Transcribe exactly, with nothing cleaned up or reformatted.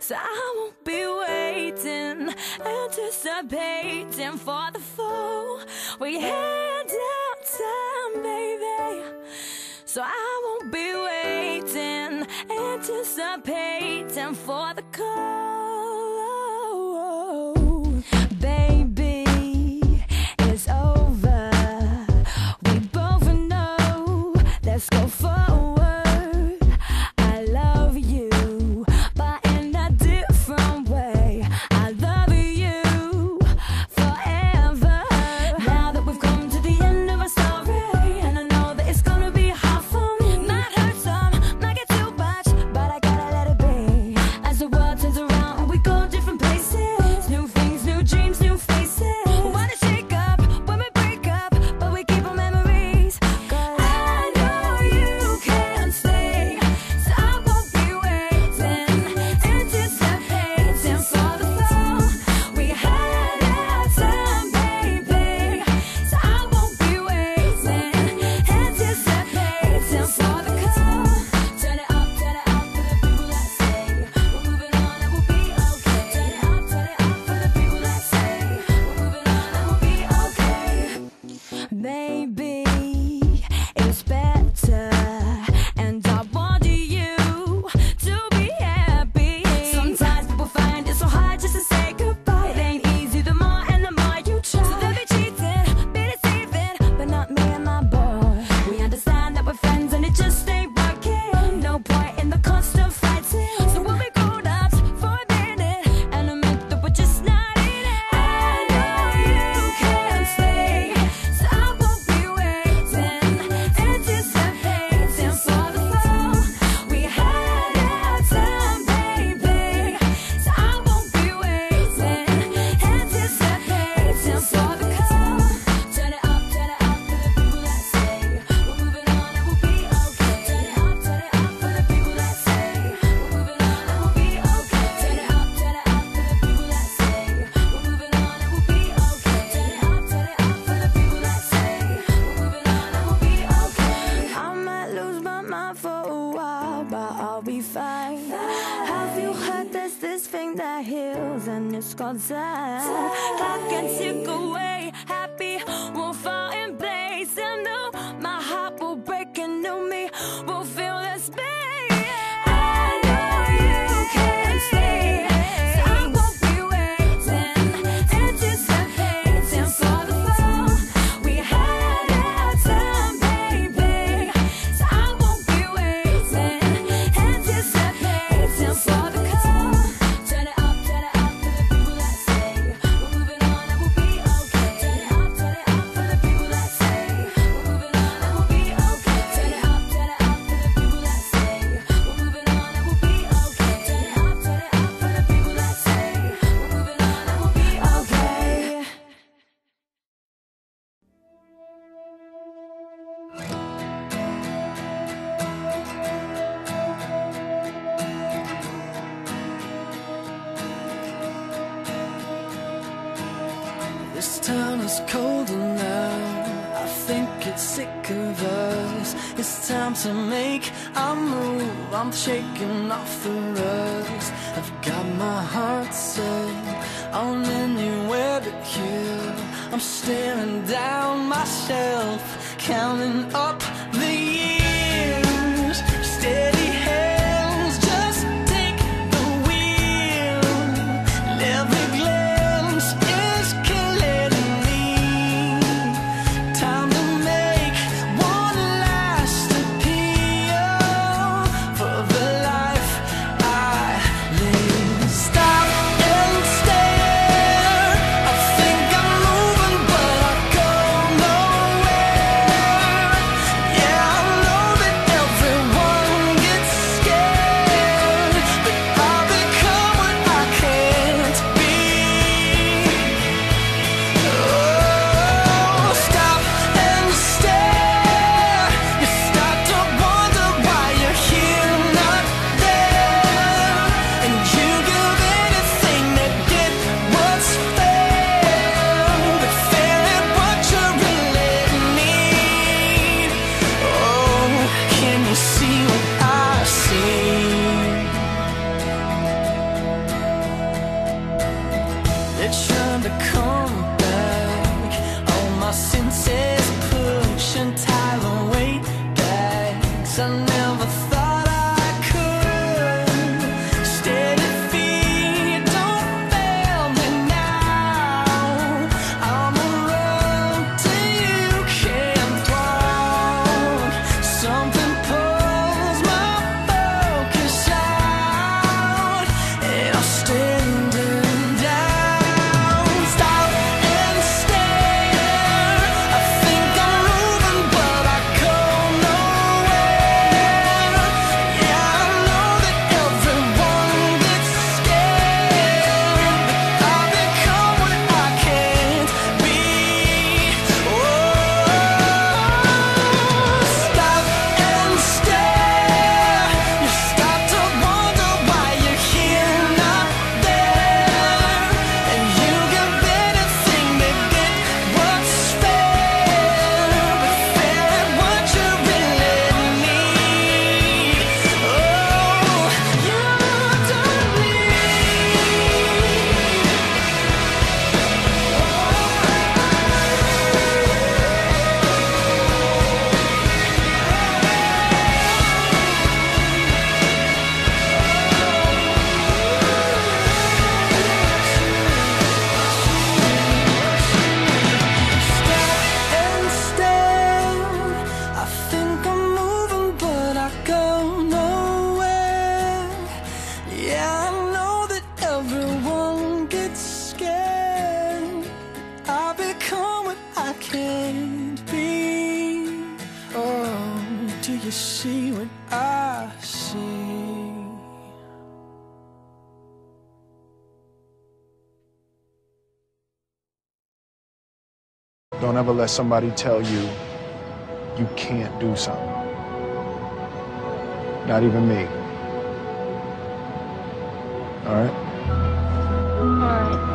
So I won't be waiting, anticipating for the fall. We hand out time, baby. So I won't be waiting, anticipating for the call. Baby, it's over. We both know. Let's go forward. I love you, but in a different way. I love you forever. Now that we've come to the end of our story, and I know that it's gonna be hard for me. Might hurt some, might get too much, but I gotta let it be. As the world turns around and we go different places, new things, new dreams, new faces. We wanna shake up when we break up, but we keep our memories. 'Cause I know you can't stay, so I won't be waiting, anticipating for the fall. We had our time, baby, so I won't be waiting, anticipating for the call. Turn it up, turn it up for the people that say we're moving on and we'll be okay. Turn it up, turn it up for the people that say we're moving on and we'll be okay. Maybe it's better, and I want you to be happy. Sometimes people find it so hard just to say goodbye. It ain't easy, the more and the more you try. So they'll be cheating, be deceiving, but not me and my boy. We understand that we're friends and it just ain't working. No point in the constant fighting. So we'll be grown ups for a minute and admit that we're just not in it. I know you can't stay, so I won't be waiting, anticipating for the fall. We had our time, baby, so I won't be waiting, anticipating for the call. Turn it up, turn it up for the people that say we're moving on and we'll be okay. Turn it up, turn it up for the people that say we're moving on and we'll be okay. Turn it up, turn it up for the people that say we're moving on and we'll be okay. Turn it up, turn it up for the people that say we're moving on and we'll be okay. I might lose my mind for a while, but I'll be fine. Have you heard there's this thing that heals and it's called time? I can take away happy, won't fall in place. And no, my heart will break and new me will feel this pain. I know you can't stay, so I won't be waiting, anticipating for the fall. We had our time, baby, so I won't be waiting, anticipating for the call. Turn it up, turn it up for the people that say we're moving on and we'll be okay. Turn it up, turn it up for the people that say we're moving on and we'll be okay. Turn it up, turn it up for the people that say we're moving on and we'll be okay. Turn it up, turn it up for the people that say we're moving on and we'll be okay. This town is colder now, I think it's sick of us. It's time to make a move, I'm shaking off the rust. I've got my heart set on anywhere but here. I'm staring down myself, counting up the years. Steady hands, just take the wheel. And every glance is killing me. Time to make one last appeal for the life I live. Stop and stare. I think I'm moving, but I go nowhere. Yeah, I'm I never thought I could. Steady feet, don't fail me now. I'm a road till you can't walk. Something pulls my focus out, and I'm standing down. Stop and stare. I think I'm moving, but I go nowhere. Yeah, I know that everyone gets scared, but I become what I can't be. Oh, stop and stare. You start to wonder why you're here, not there, and you give anything to get what's fair, but fair at what you really need. Oh, you don't stop and stare. I think I'm moving, but I go nowhere. Yeah, I know that everyone gets scared. I become what I can't be. Oh, do you see what I see? Don't ever let somebody tell you you can't do something. Not even me. All right? All right.